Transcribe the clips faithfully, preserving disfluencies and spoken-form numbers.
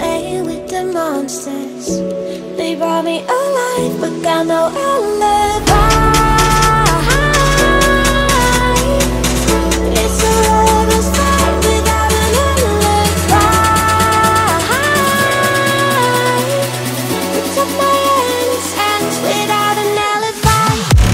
playing with the monsters. They brought me alive, but got no alibi. It's a lover's fight without an alibi. You took my innocence without an alibi.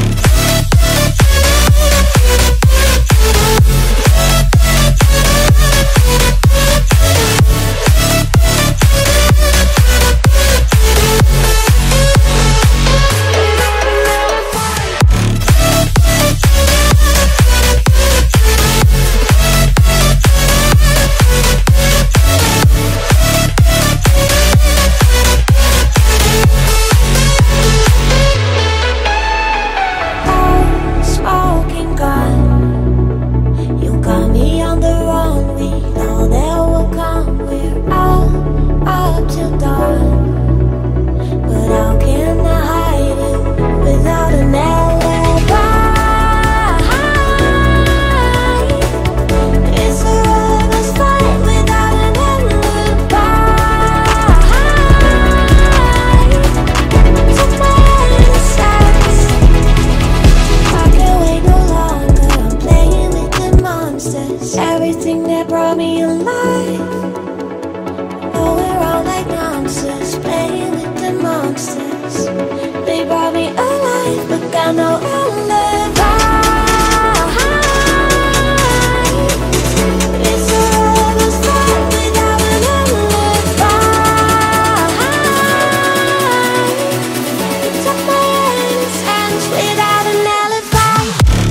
Everything that brought me alive, going around like monsters, playing with the monsters. They brought me alive, but got no alibi. It's a lover's fight without an alibi. You took my innocence without an alibi.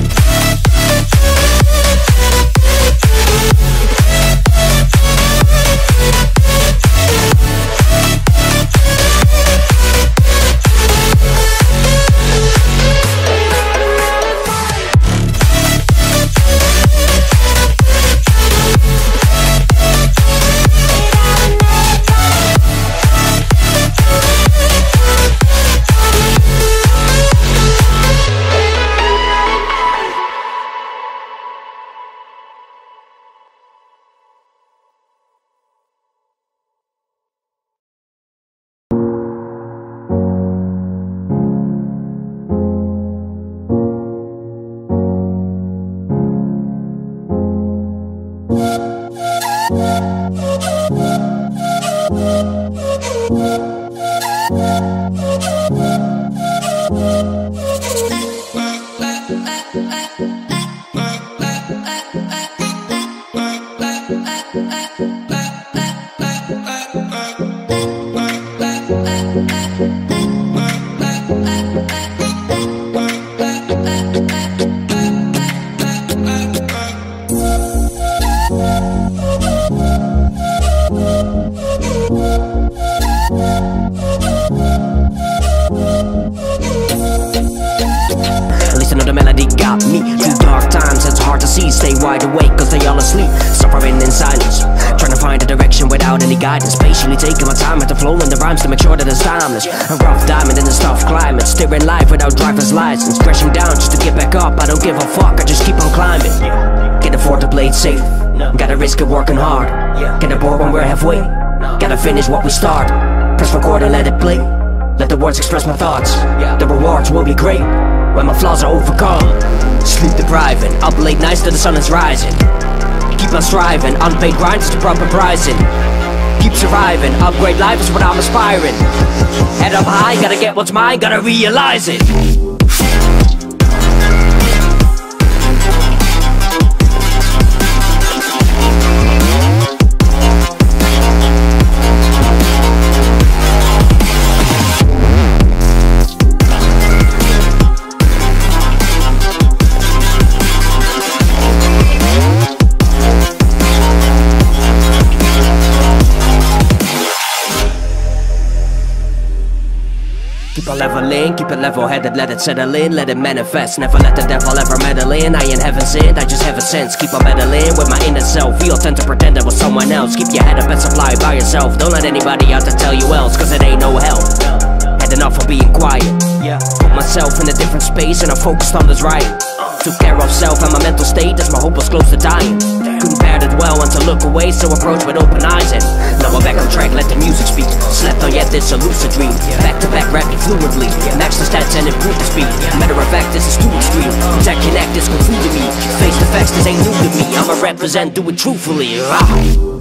Stay wide awake cause they all asleep, suffering in silence, trying to find a direction without any guidance. Patiently taking my time at the flow and the rhymes to make sure that it's timeless. A rough diamond in this tough climate, steering life without driver's license, crashing down just to get back up. I don't give a fuck, I just keep on climbing. Can't afford to play it safe, gotta risk it working hard. Get aboard when we're halfway, gotta finish what we start. Press record and let it play, let the words express my thoughts. The rewards will be great when my flaws are overcome. Sleep depriving, up late nights till the sun is rising. Keep on striving, unpaid grinds to proper pricing. Keep surviving, upgrade life is what I'm aspiring. Head up high, gotta get what's mine, gotta realize it. Keep on leveling, keep it level-headed, let it settle in, let it manifest. Never let the devil ever meddle in, I ain't heaven sent, I just have a sense. Keep on meddling with my inner self, feel tend to pretend I was someone else. Keep your head up and supply by yourself, don't let anybody out to tell you else, cause it ain't no help. Head had enough of being quiet. Yeah, put myself in a different space and I focused on this writing. Took care of self and my mental state as my hope was close to dying. Couldn't bear it well and to look away, so approach with open eyes. And now I'm back on track, let the music speak. Slept on yet this a lucid dream. Back to back rapping fluently, match the stats and improve the speed. Matter of fact, this is too extreme. Protect, connect, this confusing me. Face the facts, this ain't new to me. I'ma represent, do it truthfully. Ah.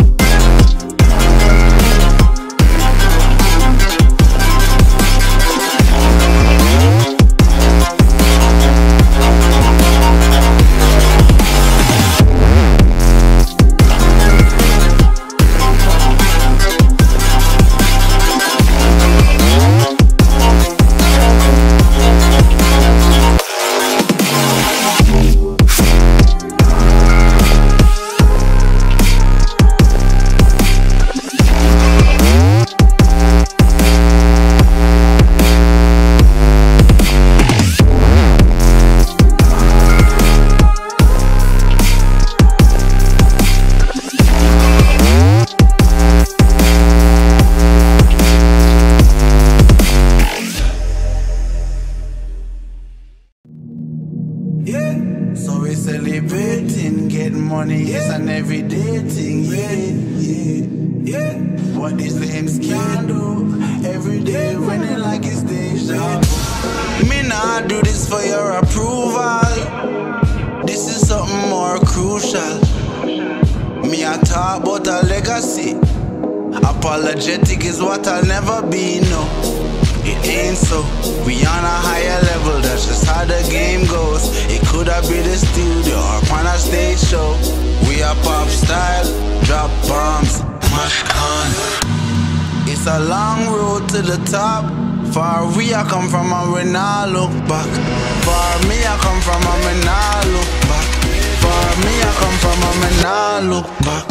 So we celebrating, getting money, it's an everyday thing, yeah, yeah, yeah. What these lames can do, everyday winning like it's deja. Me nah do this for your approval, this is something more crucial. Me I talk about a legacy, apologetic is what I'll never be, no. It ain't so, we on a higher level, that's just how the game goes. It could have been the studio or on a stage show. We are pop style, drop bombs, mash on. It's a long road to the top. Far we I come from and we not look back. Far me I come from and we not look back. Far me I come from and we not look back.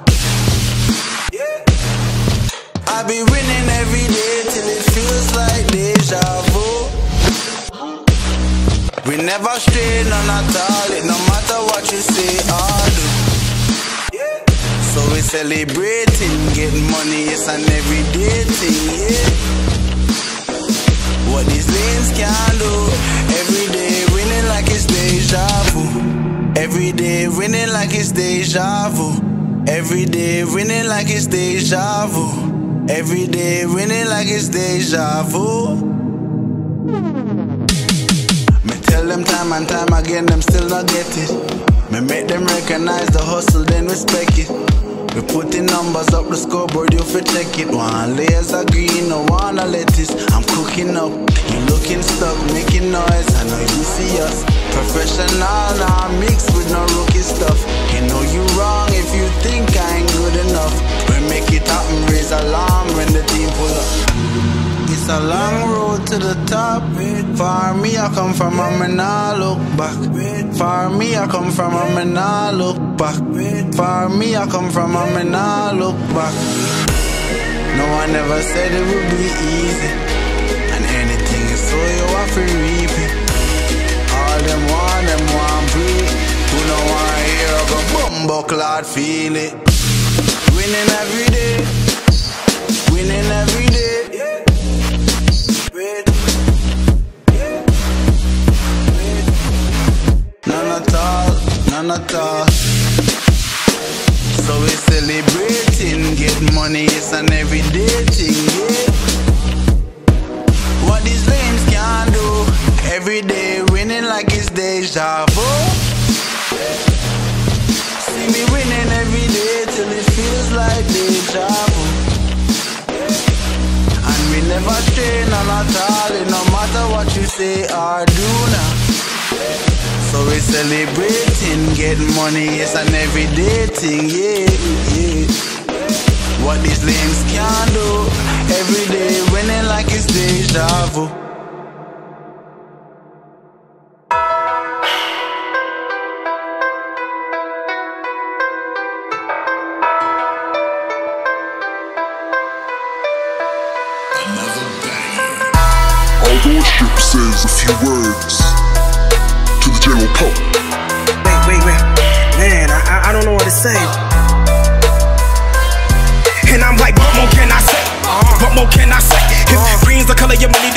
I be winning every day till it feels like deja vu. We never stray, none at all, it no matter what you say or do. So we celebrating, getting money, it's an everyday thing, yeah. What these lanes can do, every day winning like it's deja vu. Every day winning like it's deja vu. Every day winning like it's deja vu. Every day winning like it's deja vu. Me tell them time and time again, them still not get it. Me make them recognize the hustle, then respect it. We putting numbers up the scoreboard, you fi check it. One layers of green, no one of lettuce. I'm cooking up, you looking stuck, making noise. I know you see us, professional now, mixed with no rookie stuff. You know you wrong if you think I ain't good enough. We make it happen, raise alarm when the team pull up. It's a long road to the top. Far me I come from and me nah look back. Far me I come from and me nah look back. Far me I come from and me nah look back. No one ever said it would be easy, and anything is so you have to reap it. All them want, them want breathe. Who no want hear go bumbo clad feel it. Winning every day, winning every day. None at all, none at all. So we celebrating, get money, it's an everyday thing, yeah. What these lanes can do, every day winning like it's deja vu. See me winning every day till it feels like deja vu. And we never stray, none at all, it no matter what you say or do now. So we celebrating, getting money, it's an everyday thing, yeah, yeah. What these lanes can do, every day winning like it's deja vu. Our lordship says a few words to the general public. Wait, wait, wait, man, I, I don't know what to say. And I'm like, what more can I say? What more can I say? If green's the color of your money,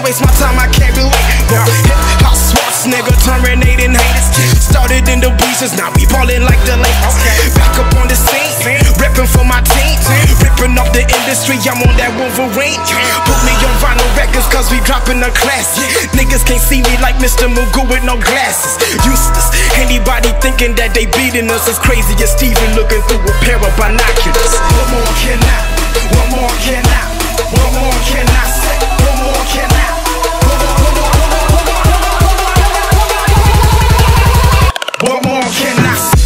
waste my time, I can't relate. Now, hip-hop smarts, nigga, terminating haters. Started in the bleachers, now we ballin' like the Lakers. Back up on the scene, reppin' for my team. Rippin' up the industry, I'm on that Wolverine. Put me on vinyl records, cause we droppin' the classic. Niggas can't see me like Mister Mugu with no glasses. Useless, anybody thinking that they beating us is crazy as Steven looking through a pair of binoculars. What more can I, what more can I, what more can I say, what more can I? What more can I say?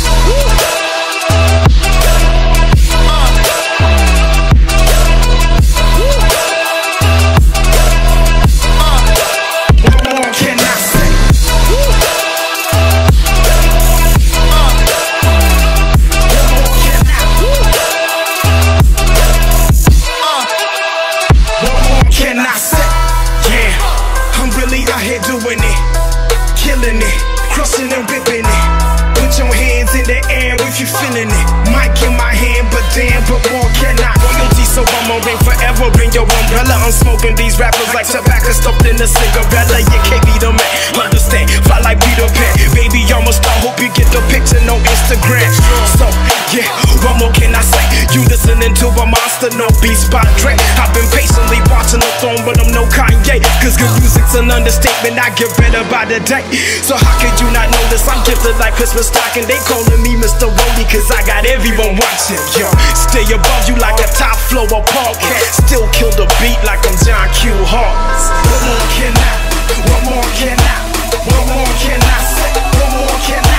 Feeling it, mic in my hand, but damn, but more can I? Royalty, so I'ma reign forever in your umbrella. I'm smoking these rappers like tobacco stuffed in a cigarella. You can't be the man, understand? Fly like Peter Pan, baby, I'm a star. Hope you get the picture, no Instagram. So yeah, what more can I say? You listening to a monster, no beast by Dre. I've been patiently watching the throne, but I'm no Kanye. Cause good music's an understatement, I get better by the day. So how could you not notice I'm gifted like Christmas stocking? They calling me Mister Rolly, cause I got everyone watching. Yo, stay above you like a top floor podcast. Still kill the beat like I'm John Q. Hawkins. What more can I? What more can I? What more can I say? What more can I?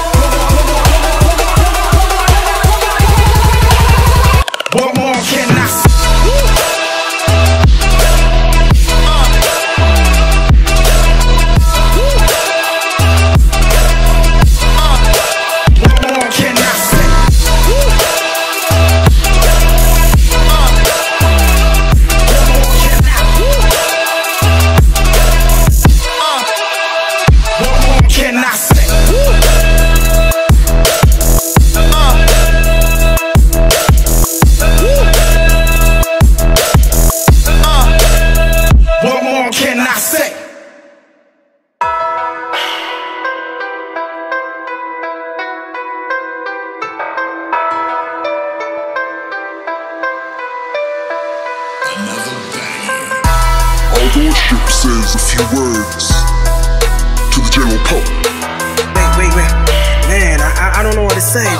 What more can I say? Lordship says a few words to the general public. Wait, wait, wait, man, I, I don't know what to say.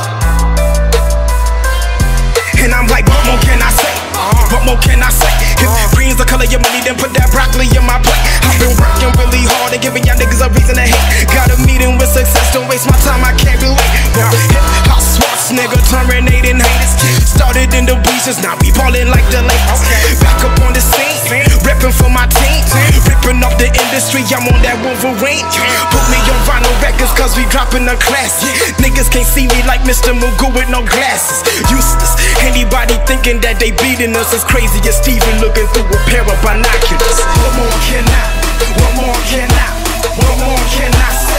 And I'm like, what more can I say? What more can I say? If green's the color of your money, then put that broccoli in my plate. I've been working really hard and giving y'all niggas a reason to hate. Got a meeting with success, don't waste my time, I can't relate. Now, hip-hop smarts, nigga, terminating haters. Started in the bleachers, now we ballin' like the Lakers. Back up on the scene, reppin' for my team. Rippin' up the industry, I'm on that Wolverine. Put me on vinyl records, cause we droppin' the classic. Niggas can't see me like Mister Mugu with no glasses. Useless, anybody thinking that they beating us is crazy as Steven looking through a pair of binoculars. What more can I? What more can I? What more can I say?